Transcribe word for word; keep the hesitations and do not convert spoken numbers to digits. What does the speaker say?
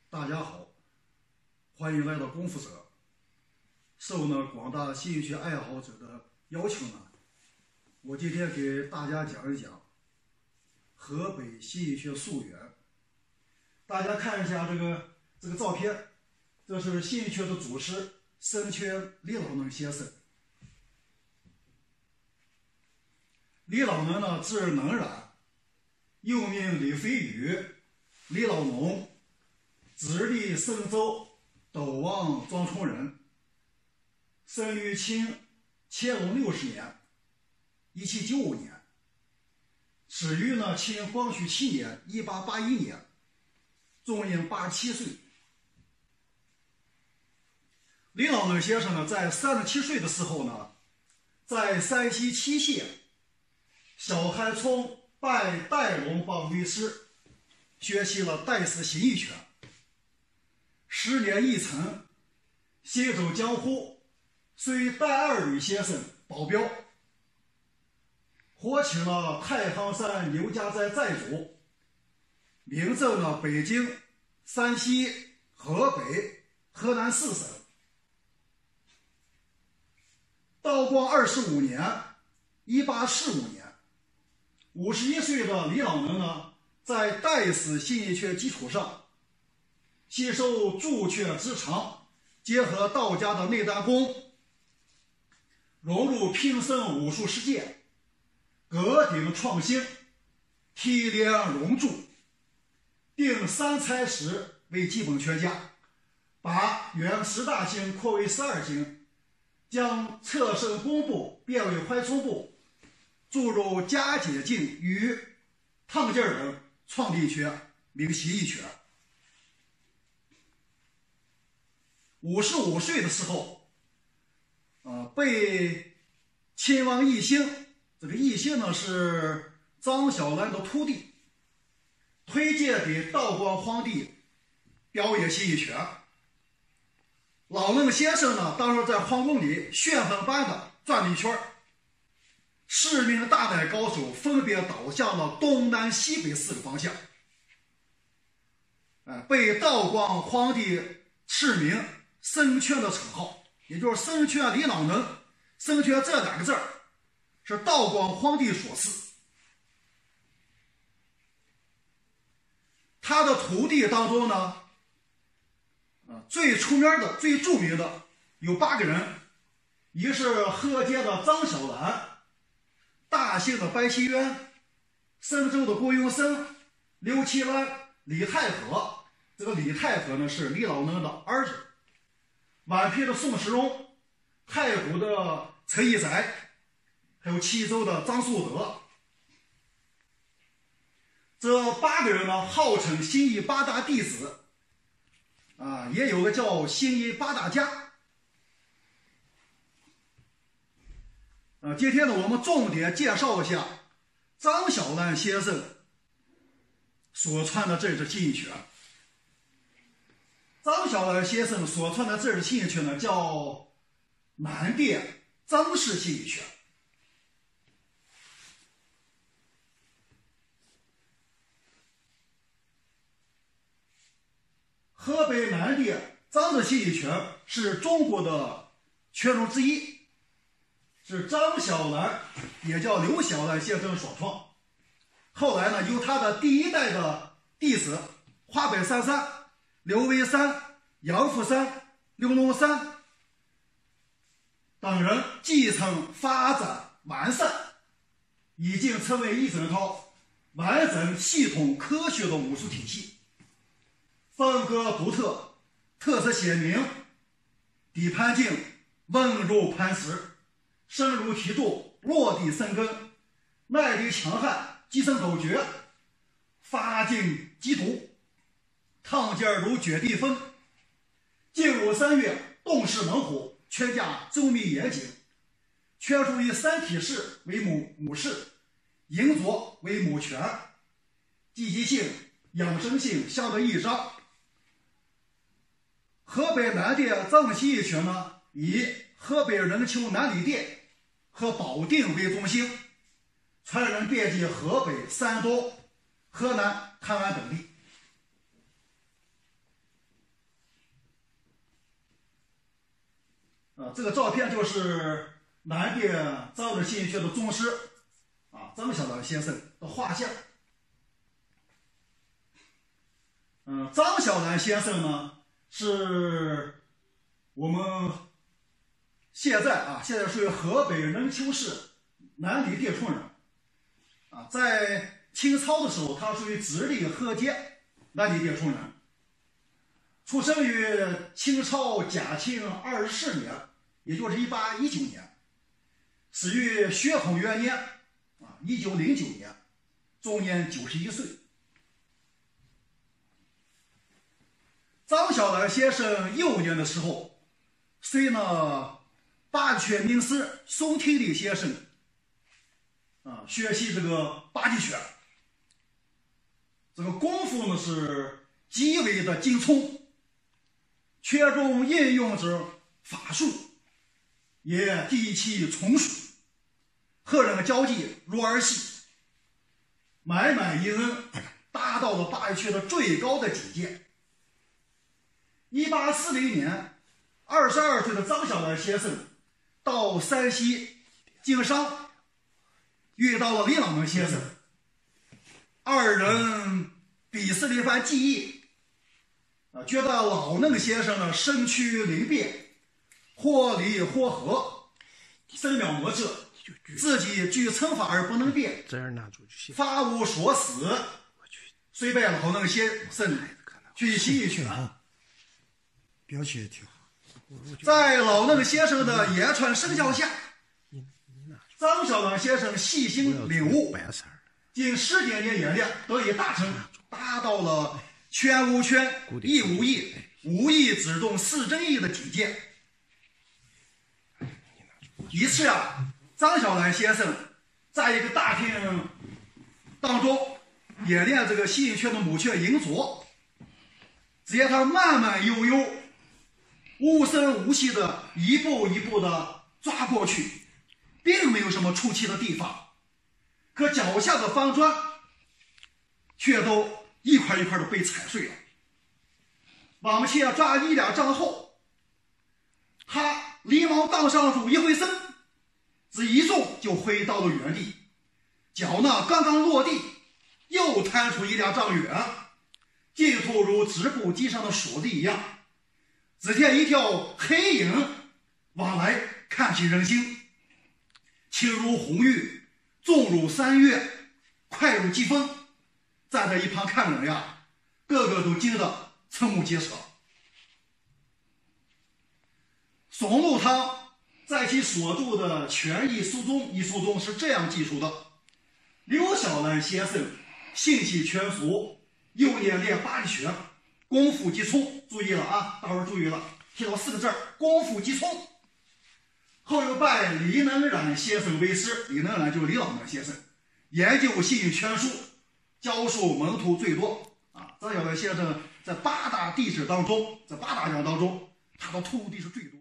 大家好，欢迎来到功夫者。受呢广大新医学爱好者的邀请呢，我今天给大家讲一讲河北新医学溯源。大家看一下这个这个照片，这是新医学的祖师申圈李老能先生。李老能呢，字能染，又名李飞宇、李老农，直隶嵊州斗王庄冲人，生于清乾隆六十年一七九五年，始于呢清光绪七年一八八一年，终年八十七岁。李老能先生呢，在三十七岁的时候呢，在山西祁县小韩村拜戴龙邦为师，学习了戴氏形意拳。十年一成，行走江湖，随戴二吕先生保镖，活请了太行山刘家寨寨主，名震了北京、山西、河北、河南四省。道光二十五年，一八四五年，五十一岁的李老能呢，在戴氏形意拳基础上，吸收铸拳之长，结合道家的内丹功，融入平生武术实践，革鼎创新，提炼熔铸，定三才始为基本拳家，把原十大经扩为十二经，将侧身弓步变为怀冲步，注入加减劲与烫劲等，创立拳名形意拳。五十五岁的时候，呃，被亲王奕兴，这个奕兴呢是张小兰的徒弟，推荐给道光皇帝表演形意拳。老能先生呢，当时在皇宫里旋风般的转了一圈，十名大乃高手分别倒向了东南西北四个方向，呃，被道光皇帝赐名申圈的称号，也就是申圈李老能。申圈这两个字儿是道光皇帝所赐。他的徒弟当中呢，啊，最出名的、最著名的有八个人，一个是河间的张小兰，大兴的白希渊，嵊州的郭永生，刘其兰、李太和。这个李太和呢是李老能的儿子。宛平的宋时荣，太湖的陈义载，还有齐州的张树德。这八个人呢，号称形意八大弟子，啊，也有个叫形意八大家。啊，今天呢，我们重点介绍一下张小兰先生所传的这支形意拳。张小兰先生所传的这支形意拳呢，叫南店张氏形意拳。河北南店张氏形意拳是中国的拳种之一，是张小兰也叫刘小兰先生所创。后来呢，由他的第一代的弟子华北三山、刘维山、杨福山、刘龙山等人继承发展完善，已经成为一整套完整系统科学的武术体系，风格独特，特色鲜明，底盘劲，稳如磐石，深入体重，落地生根，耐力强悍，机身口诀，发劲激毒，烫劲如卷地风。进入三月，动势猛虎，拳架周密严谨，拳术以三体式为母母式，迎着为母拳，积极性、养生性相得益彰。河北南店张氏形意拳呢，以河北任丘南礼店和保定为中心，传人遍及河北、山东、河南、台湾等地。 呃，这个照片就是南电张日信学的宗师啊，张小兰先生的画像。嗯、呃，张小兰先生呢，是我们现在啊，现在属于河北任丘市南里店村人啊，在清朝的时候，他属于直隶河间南里店村人，出生于清朝嘉庆二十四年，也就是一八一九年，死于宣统元年啊，一九零九年，终年九十一岁。张小兰先生幼年的时候，随呢八极拳名师宋廷礼先生啊学习这个八极拳，这个功夫呢是极为的精聪，拳中应用之法术也极其从属，和人交际如儿戏，满满一恩，达到了八极拳的最高的境界。一八四零年，二十二岁的张小兰先生到山西经商，遇到了李老能先生，二人比试了一番技艺，啊，觉得老能先生呢身躯灵便，或离或合，深妙莫测，自己具乘法而不能变，发无所死，遂拜老能先生去习一拳。 表情也挺好。 在老能先生的言传身教下，张小兰先生细心领悟，经十几年演练得以大成，达到了拳无拳，意无意，无意只动四真意的境界。一次啊，张小兰先生在一个大厅当中演练这个西影拳的母拳银镯，只见他慢慢悠悠，无声无息的一步一步的抓过去，并没有什么出奇的地方，可脚下的方砖却都一块一块的被踩碎了。往前抓一两丈后，他连忙当上主一回身，只一纵就回到了原地，脚呢刚刚落地，又弹出一两丈远，净土如织布机上的锁子一样。只见一条黑影往来，看起人形，轻如红玉，重如三月，快如疾风。站在一旁看人呀，个个都惊得瞠目结舌。宋陆汤在其所著的《拳艺书中》一书中是这样记述的：刘小兰先生性喜拳俗，幼年练八极拳，功夫极聪。注意了啊，大伙儿注意了，提到四个字儿：功夫极聪。后又拜李能染先生为师，李能染就是李老能先生，研究西拳术，教授门徒最多啊。张小兰先生在八大弟子当中，在八大人当中，他的徒弟是最多。